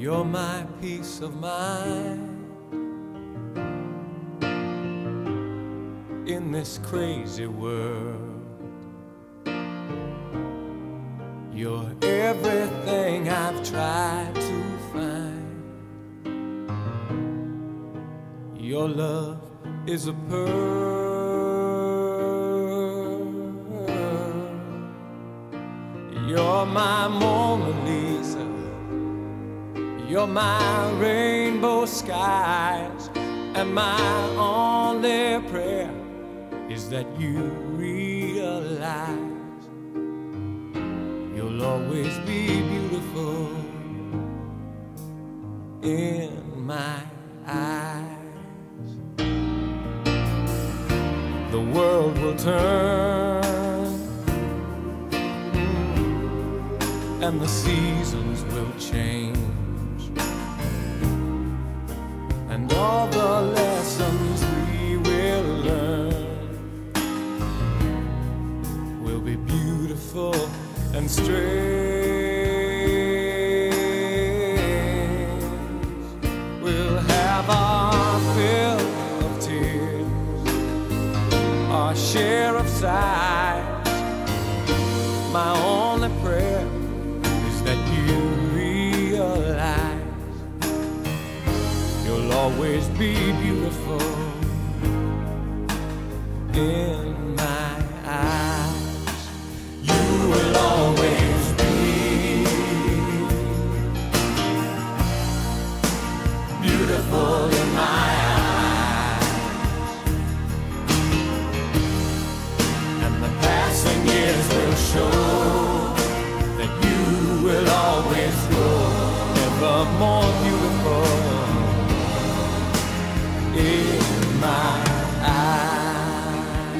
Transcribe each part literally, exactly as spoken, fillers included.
You're my peace of mind in this crazy world. You're everything I've tried to find. Your love is a pearl. You're my Mona Lisa. You're my rainbow skies. And my only prayer is that you realize you'll always be beautiful in my eyes. The world will turn and the seasons will change, and all the lessons we will learn will be beautiful and strange. We'll have our fill of tears, our share of sighs. My only prayer is that you realize you'll always be beautiful in my eyes. You will always be beautiful in my eyes, and the passing years will show that you will always grow ever more beautiful in my eyes.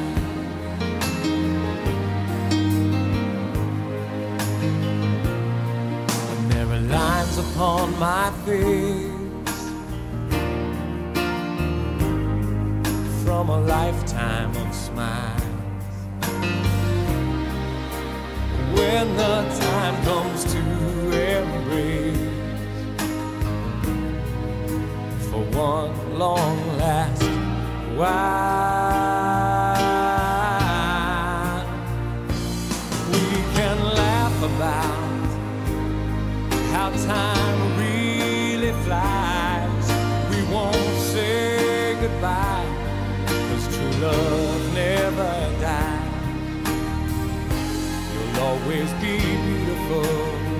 And there are lines upon my face from a lifetime of smiles. When the time comes to embrace for one long last while, we can laugh about how time really flies. We won't say goodbye, 'cause true love never dies. You'll always be beautiful